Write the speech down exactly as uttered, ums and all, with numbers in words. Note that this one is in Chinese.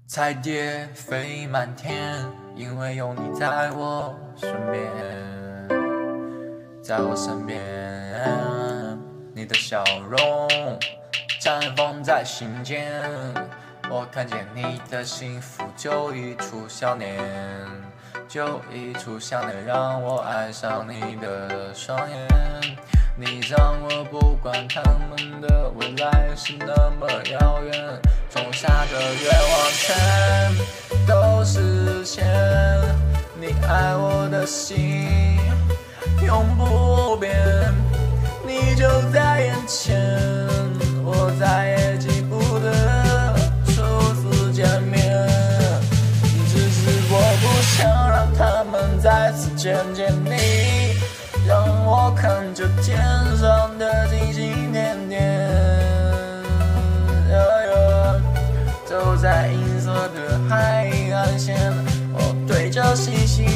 彩蝶飞满天，因为有你在我身边，在我身边，你的笑容绽放在心间，我看见你的幸福，就一出笑脸，就一出笑脸，让我爱上你的双眼。你让我不管他们的未来是那么遥远，种下的愿望全都实现。你爱我的心永不变，你就在眼前，我再也记不得初次见面。只是我不想让他们再次见见你，让我看着天上的星星点点，走在银色的海岸线，我对着星星